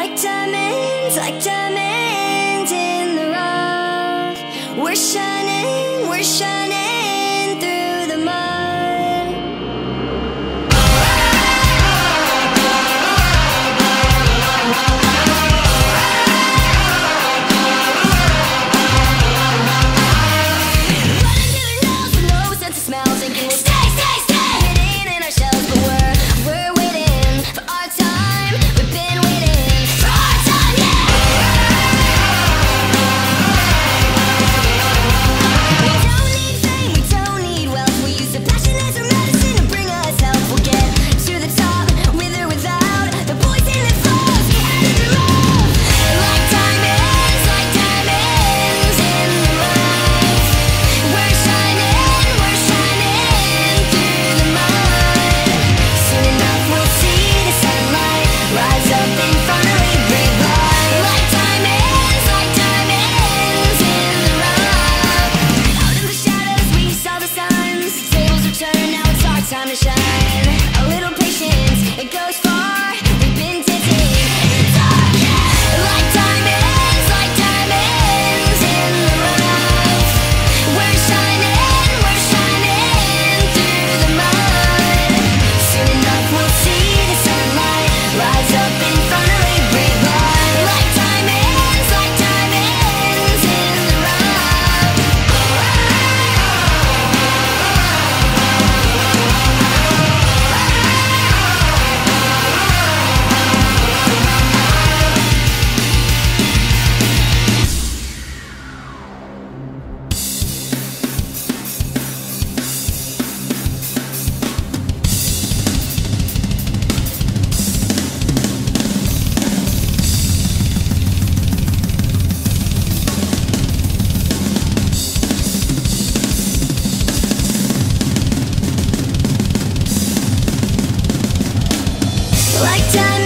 like diamonds in the rough. We're shining through the mud. Running to their nose with no sense of smell, thinking we'll stay hidden in our shells, but we're waiting for our time. We've been waiting for our time, yeah. We don't need fame, we don't need wealth. We use the passion as our medicine to bring us health. We'll get to the top, with or without the poison that flows out of the mouth. Like diamonds in the rough. We're shining through the mud. Soon enough we'll see the sunlight rise up and finally breathe life. Like diamonds in the rough. Out in the shadows we saw the signs. Tables are turned, now it's our time to shine. A little patience, it goes far. We've been dancing in the dark, yeah. Like diamonds in the rough. We're shining through the mud. Soon enough we'll see the sunlight rise up and finally breathe life. Like diamonds in the rough. Like diamonds